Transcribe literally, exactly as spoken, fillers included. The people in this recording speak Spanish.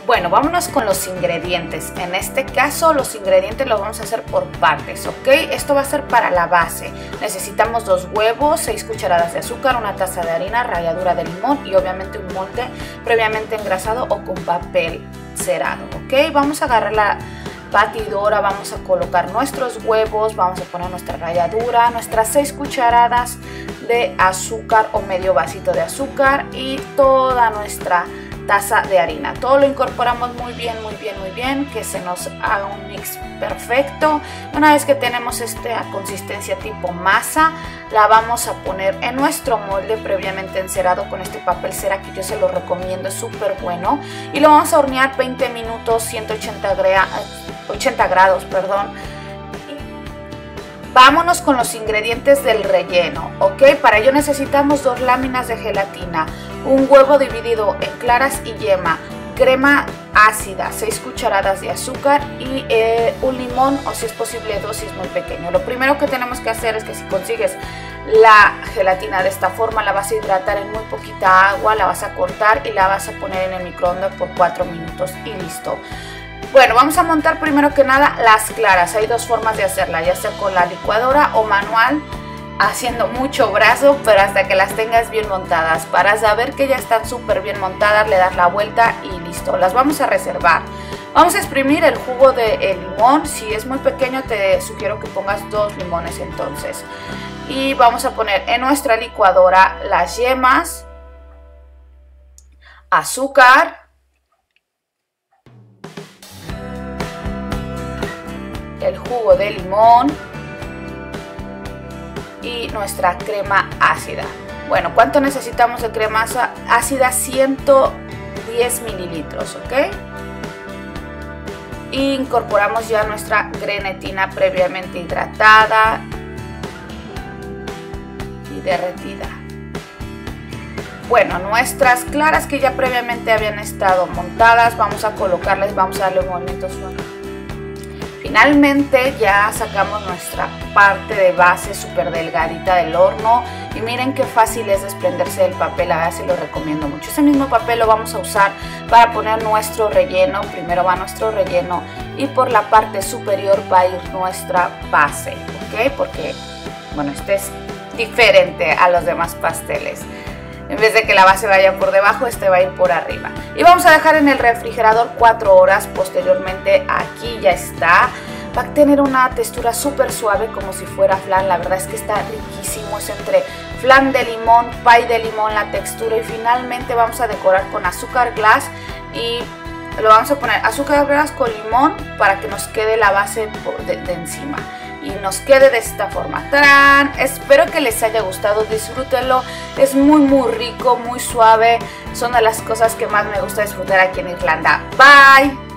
Bueno, vámonos con los ingredientes. En este caso los ingredientes los vamos a hacer por partes, ¿ok? Esto va a ser para la base. Necesitamos dos huevos, seis cucharadas de azúcar, una taza de harina, ralladura de limón y obviamente un molde previamente engrasado o con papel cerado, ¿ok? Vamos a agarrar la batidora, vamos a colocar nuestros huevos, vamos a poner nuestra ralladura, nuestras seis cucharadas de azúcar o medio vasito de azúcar y toda nuestra taza de harina. Todo lo incorporamos muy bien, muy bien, muy bien, que se nos haga un mix perfecto. Una vez que tenemos esta consistencia tipo masa, la vamos a poner en nuestro molde previamente encerado con este papel cera que yo se lo recomiendo, es súper bueno. Y lo vamos a hornear veinte minutos, ciento ochenta grados, perdón. Vámonos con los ingredientes del relleno, ¿ok? Para ello necesitamos dos láminas de gelatina, un huevo dividido en claras y yema, crema ácida, seis cucharadas de azúcar y eh, un limón, o si es posible dos si es muy pequeño. Lo primero que tenemos que hacer es que si consigues la gelatina de esta forma, la vas a hidratar en muy poquita agua, la vas a cortar y la vas a poner en el microondas por cuatro minutos y listo. Bueno, vamos a montar primero que nada las claras. Hay dos formas de hacerla, ya sea con la licuadora o manual, haciendo mucho brazo, pero hasta que las tengas bien montadas. Para saber que ya están súper bien montadas, le das la vuelta y listo. Las vamos a reservar. Vamos a exprimir el jugo de limón. Si es muy pequeño, te sugiero que pongas dos limones entonces. Y vamos a poner en nuestra licuadora las yemas, azúcar, el jugo de limón y nuestra crema ácida. Bueno, ¿cuánto necesitamos de crema ácida? ciento diez mililitros, ¿ok? Y incorporamos ya nuestra grenetina previamente hidratada y derretida. Bueno, nuestras claras que ya previamente habían estado montadas, vamos a colocarles, vamos a darle un movimiento suave. Finalmente ya sacamos nuestra parte de base súper delgadita del horno y miren qué fácil es desprenderse del papel, a ver si lo recomiendo mucho. Ese mismo papel lo vamos a usar para poner nuestro relleno. Primero va nuestro relleno y por la parte superior va a ir nuestra base, ¿ok? Porque, bueno, este es diferente a los demás pasteles. En vez de que la base vaya por debajo, este va a ir por arriba. Y vamos a dejar en el refrigerador cuatro horas. Posteriormente aquí ya está. Va a tener una textura súper suave como si fuera flan. La verdad es que está riquísimo. Es entre flan de limón, pie de limón la textura. Y finalmente vamos a decorar con azúcar glass. Y lo vamos a poner azúcar glass con limón para que nos quede la base de, de encima. Y nos quede de esta forma. ¡Tarán! Espero que les haya gustado, disfrútenlo, es muy muy rico, muy suave, son de las cosas que más me gusta disfrutar aquí en Irlanda. Bye.